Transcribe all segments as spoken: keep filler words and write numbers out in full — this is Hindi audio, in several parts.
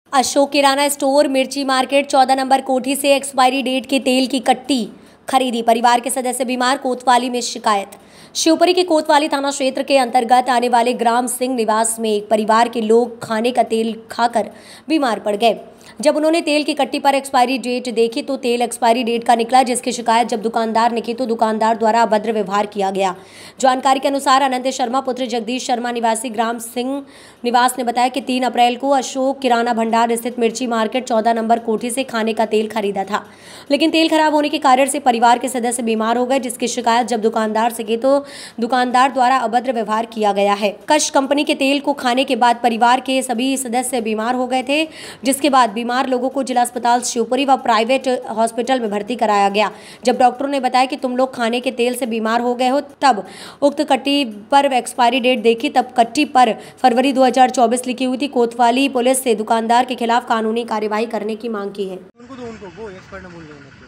अशोक किराना स्टोर मिर्ची मार्केट चौदह नंबर कोठी से एक्सपायरी डेट के तेल की कट्टी खरीदी। परिवार के सदस्य बीमार, कोतवाली में शिकायत। शिवपुरी के कोतवाली थाना क्षेत्र के अंतर्गत आने वाले ग्राम सिंह निवास में एक परिवार के लोग खाने का तेल खाकर बीमार पड़ गए। जब उन्होंने तेल की कट्टी पर एक्सपायरी डेट देखी तो तेल एक्सपायरी डेट का निकला, जिसकी शिकायत जब दुकानदार ने की तो दुकानदार द्वारा अभद्र व्यवहार किया गया। जानकारी के अनुसार अनंत शर्मा पुत्र जगदीश शर्मा निवासी ग्राम सिंह निवास ने बताया कि तीन अप्रैल को अशोक किराना भंडार स्थित मिर्ची मार्केट चौदह नंबर कोठी से खाने का तेल खरीदा था, लेकिन तेल खराब होने के कारण से परिवार के सदस्य बीमार हो गए, जिसकी शिकायत जब दुकानदार से की तो दुकानदार द्वारा अभद्र व्यवहार किया गया है। कश कंपनी के तेल को खाने के बाद परिवार के सभी सदस्य बीमार हो गए थे, जिसके बाद बीमार लोगों को जिला अस्पताल शिवपुरी व प्राइवेट हॉस्पिटल में भर्ती कराया गया। जब डॉक्टरों ने बताया कि तुम लोग खाने के तेल से बीमार हो गए हो, तब उक्त कट्टी पर एक्सपायरी डेट देखी, तब कट्टी पर फरवरी दो हज़ार चौबीस लिखी हुई थी। कोतवाली पुलिस से दुकानदार के खिलाफ कानूनी कार्यवाही करने की मांग की है। उनको तो उनको वो एक्सपर्ट न बोल रहे हैं।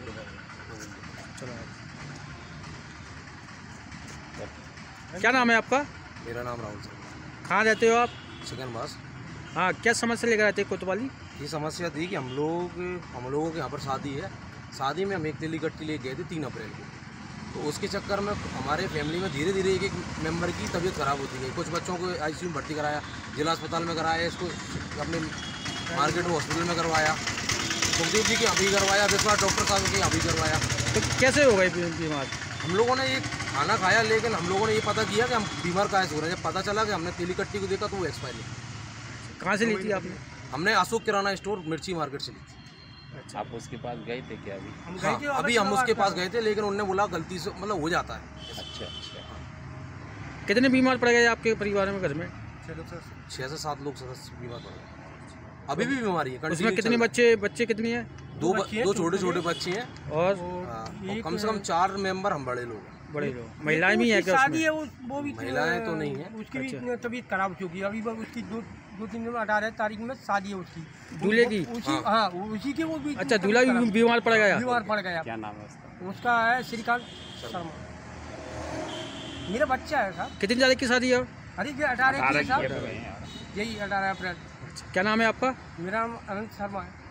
क्या नाम है आपका? मेरा नाम राहुल सर। कहाँ रहते हो आप? सिकंदबास। हाँ, क्या समस्या लेकर आते कोतवाली? ये समस्या थी कि हम लोग हम लोगों के यहाँ पर शादी है। शादी में हम एक तेल की कट्टी ले गए थे तीन अप्रैल को, तो उसके चक्कर में हमारे फैमिली में धीरे धीरे एक एक मेंबर की तबीयत खराब होती गई। कुछ बच्चों को आईसीयू में भर्ती कराया, जिला अस्पताल में कराया, इसको अपने मार्केट हॉस्पिटल में करवाया, सुखदेव जी के अभी करवाया, विश्वास डॉक्टर साहब के अभी करवाया। तो कैसे हो गए बीमार? हम लोगों ने ये खाना खाया, लेकिन हम लोगों ने ये पता किया कि हम बीमार कैसे हो रहे हैं। जब पता चला कि हमने तेल की कट्टी को देखा तो वो एक्सपायरी। कहाँ से ली थी आपने? हमने अशोक किराना स्टोर मिर्ची मार्केट से ली थी। अच्छा, आप उसके पास गए थे क्या? अभी हम हाँ, गए थे, अभी हम उसके पास गए थे, लेकिन उन्होंने बोला गलती से मतलब हो जाता है। अच्छा अच्छा। हाँ। कितने बीमार पड़ गए आपके परिवार में? घर में छः से सात लोग सदस्य बीमार पड़ गए। अभी भी बीमारी है। उसमें कितने बच्चे बच्चे कितनी हैं? दो दो छोटे छोटे बच्चे हैं और कम से कम चार मेंबर हम बड़े लोग हैं। बड़े लोग। महिलाएं भी हैं क्या? शादी है वो वो भी महिलाएं तो नहीं है। उसकी भी तबीयत खराब हो चुकी है। अभी उसकी दो दो तीन दिन अठारह तारीख में शादी है उसकी, दूल्हे की। उसी हाँ उसी के वो भी। अच्छा, दूल्हा भी बीमार पड़ गया? बीमार पड़ गया। क्या नाम है उसका? उसका है श्रीकांत शर्मा। मेरा बच्चा है साहब। कितनी तारीख की शादी है? अरे अठारह की साहब, यही अठारह अप्रैल। क्या नाम है आपका? मेरा नाम अनंत शर्मा है।